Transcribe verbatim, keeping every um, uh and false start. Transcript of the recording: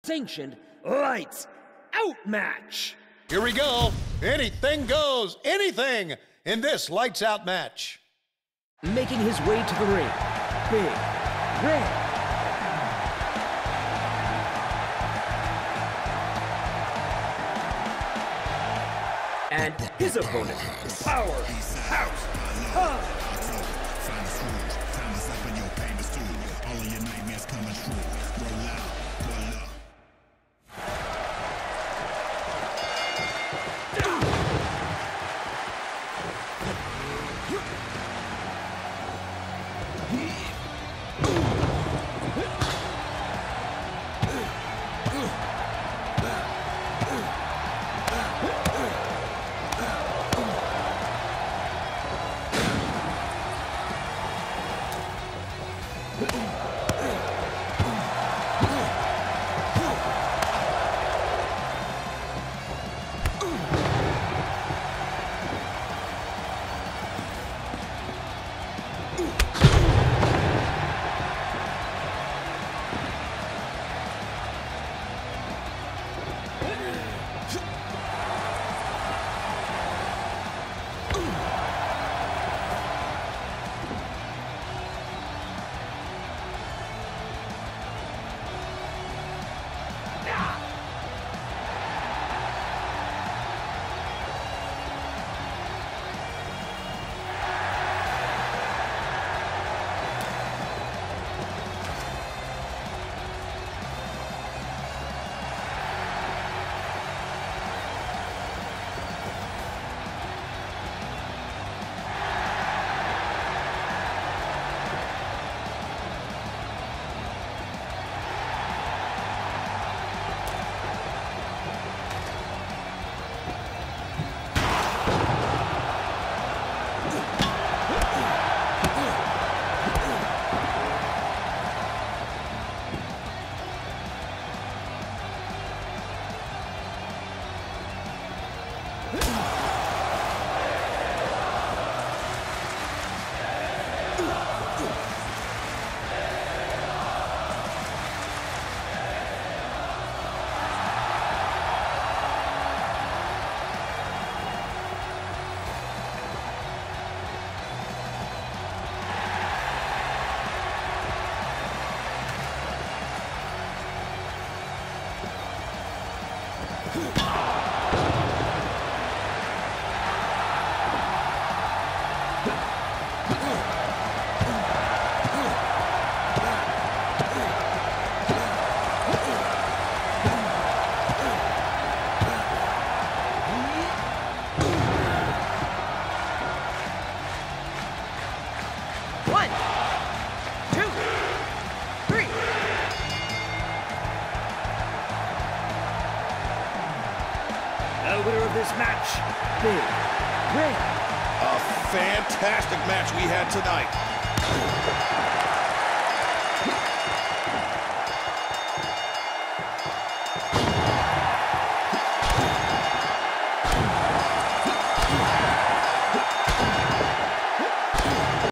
Sanctioned Lights Out match. Here we go. Anything goes. Anything in this Lights Out match. Making his way to the ring, Big Red. And his opponent, Powerhouse Hobbs. This match, Big Red. A fantastic match we had tonight.